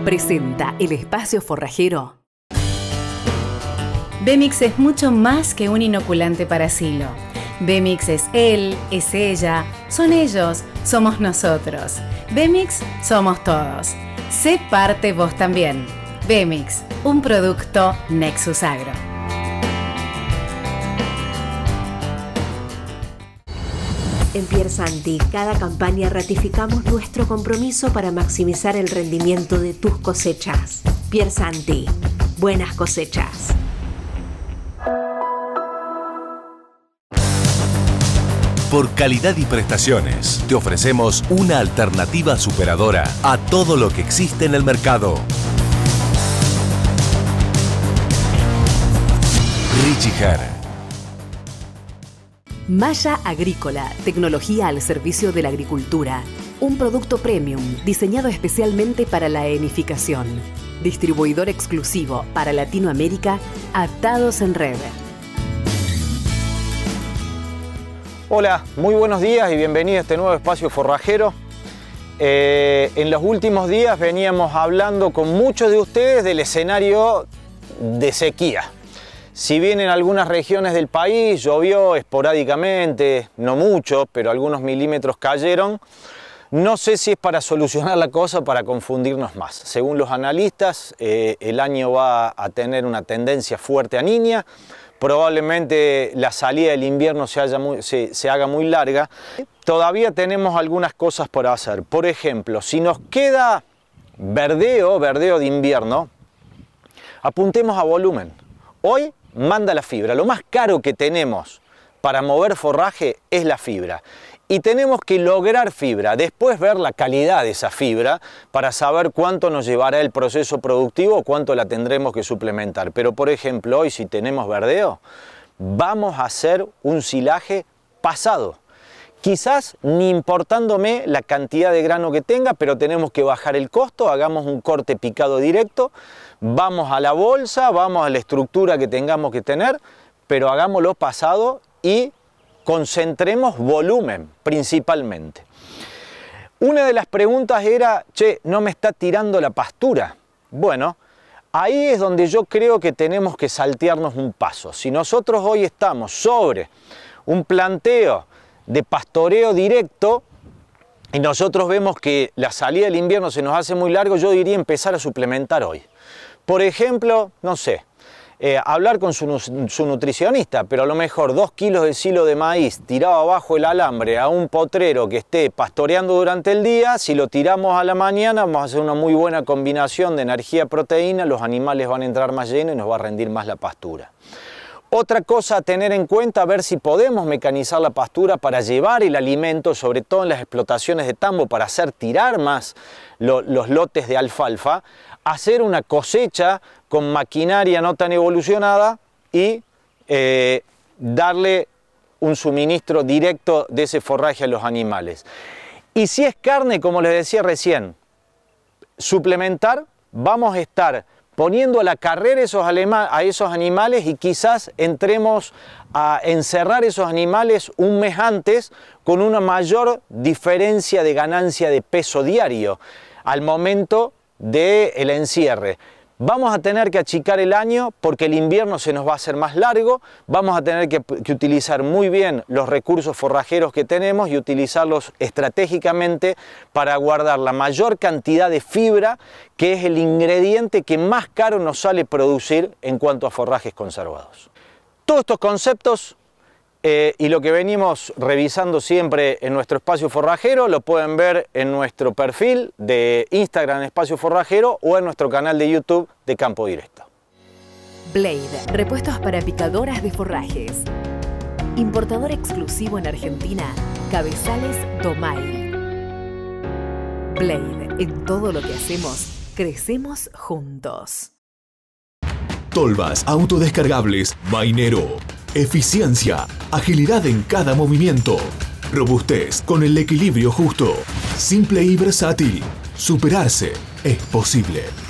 presenta el espacio forrajero. Bemix es mucho más que un inoculante para silo. Bemix es él, es ella, son ellos, somos nosotros. Bemix somos todos. Sé parte vos también. Bemix, un producto Nexus Agro. En Piersanti, cada campaña ratificamos nuestro compromiso para maximizar el rendimiento de tus cosechas. Piersanti, buenas cosechas. Por calidad y prestaciones, te ofrecemos una alternativa superadora a todo lo que existe en el mercado. Richiger. Malla Agrícola, tecnología al servicio de la agricultura. Un producto premium diseñado especialmente para la enificación. Distribuidor exclusivo para Latinoamérica, Atados en Red. Hola, muy buenos días y bienvenido a este nuevo espacio forrajero. En los últimos días veníamos hablando con muchos de ustedes del escenario de sequía. Si bien en algunas regiones del país llovió esporádicamente, no mucho, pero algunos milímetros cayeron, no sé si es para solucionar la cosa o para confundirnos más. Según los analistas, el año va a tener una tendencia fuerte a niña. Probablemente la salida del invierno se haga muy larga. Todavía tenemos algunas cosas por hacer. Por ejemplo, si nos queda verdeo de invierno, apuntemos a volumen. Hoy manda la fibra. Lo más caro que tenemos para mover forraje es la fibra. Y tenemos que lograr fibra, después ver la calidad de esa fibra para saber cuánto nos llevará el proceso productivo o cuánto la tendremos que suplementar. Pero por ejemplo, hoy si tenemos verdeo, vamos a hacer un silaje pasado. Quizás ni importándome la cantidad de grano que tenga, pero tenemos que bajar el costo, hagamos un corte picado directo, vamos a la bolsa, vamos a la estructura que tengamos que tener, pero hagámoslo pasado y concentremos volumen principalmente. Una de las preguntas era, che, ¿no me está tirando la pastura? Bueno, ahí es donde yo creo que tenemos que saltearnos un paso. Si nosotros hoy estamos sobre un planteo de pastoreo directo y nosotros vemos que la salida del invierno se nos hace muy largo, yo diría empezar a suplementar hoy. Por ejemplo, no sé, hablar con su nutricionista, pero a lo mejor 2 kilos de silo de maíz tirado abajo el alambre a un potrero que esté pastoreando durante el día, si lo tiramos a la mañana vamos a hacer una muy buena combinación de energía-proteína, los animales van a entrar más llenos y nos va a rendir más la pastura. Otra cosa a tener en cuenta, a ver si podemos mecanizar la pastura para llevar el alimento, sobre todo en las explotaciones de tambo, para hacer tirar más los lotes de alfalfa, hacer una cosecha con maquinaria no tan evolucionada y darle un suministro directo de ese forraje a los animales. Y si es carne, como les decía recién, suplementar, vamos a estar poniendo a la carrera a esos animales y quizás entremos a encerrar esos animales un mes antes con una mayor diferencia de ganancia de peso diario al momento del encierre. Vamos a tener que achicar el año porque el invierno se nos va a hacer más largo, vamos a tener que utilizar muy bien los recursos forrajeros que tenemos y utilizarlos estratégicamente para guardar la mayor cantidad de fibra, que es el ingrediente que más caro nos sale producir en cuanto a forrajes conservados. Todos estos conceptos y lo que venimos revisando siempre en nuestro espacio forrajero lo pueden ver en nuestro perfil de Instagram Espacio Forrajero o en nuestro canal de YouTube de Campo Directo. Blade, repuestos para picadoras de forrajes. Importador exclusivo en Argentina, Cabezales Domay. Blade, en todo lo que hacemos, crecemos juntos. Tolvas autodescargables Mainero. Eficiencia, agilidad en cada movimiento. Robustez con el equilibrio justo. Simple y versátil. Superarse es posible.